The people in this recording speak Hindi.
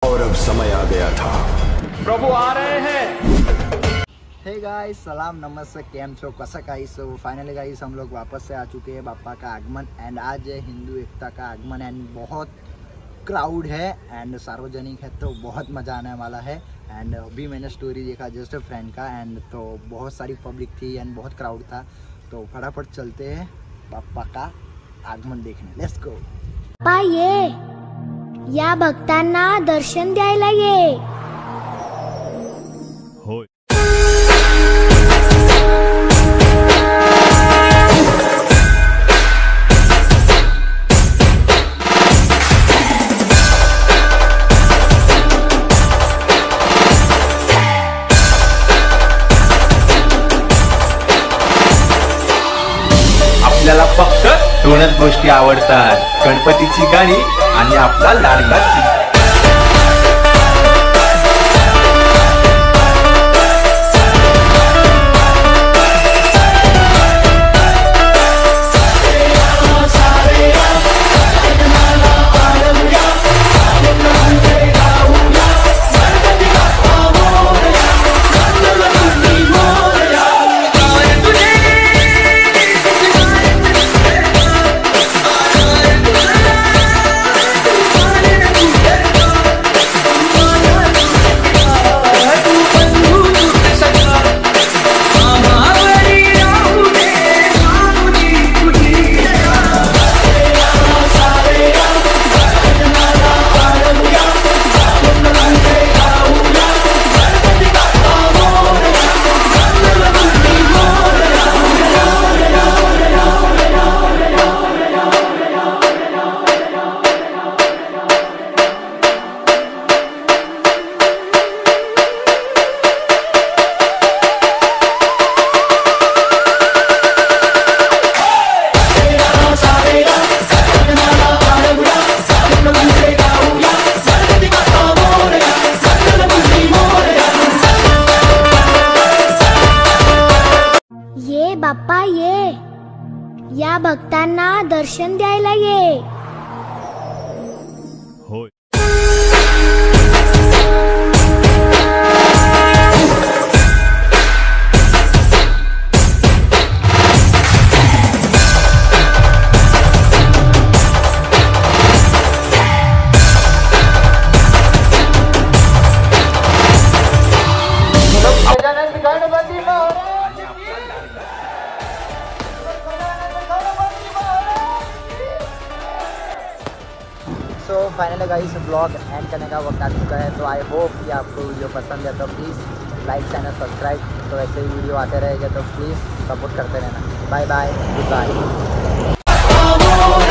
और अब समय आ गया था, प्रभु आ रहे हैं। हे गाइस, सलाम नमस्ते, केम छो, कसं काही। सो फाइनली गाइस हम लोग वापस से आ चुके हैं बापा का आगमन एंड आज है हिंदू एकता का आगमन एंड बहुत क्राउड है एंड सार्वजनिक है तो बहुत मज़ा आने वाला है। एंड अभी मैंने स्टोरी देखा जस्ट फ्रेंड का एंड तो बहुत सारी पब्लिक थी एंड बहुत क्राउड था, तो फटाफट चलते हैं बापा का आगमन देखने। Let's go. बाप्पा ये या भक्तांना दर्शन द्यायला ये। होय। आपल्याला फक्त दोनच गोष्टी आवडतात, गणपतीची गाणी आणि आपला लाडका बाप्पा ये या भक्तांना दर्शन द्यायला ये। होय। So finally guys blog end करने का वक्त आ चुका है, तो आई होप कि आपको वीडियो पसंद है तो प्लीज़ लाइक चैनल सब्सक्राइब, तो ऐसे ही वीडियो आते रहेगा तो प्लीज़ सपोर्ट करते रहना। Bye bye, good bye.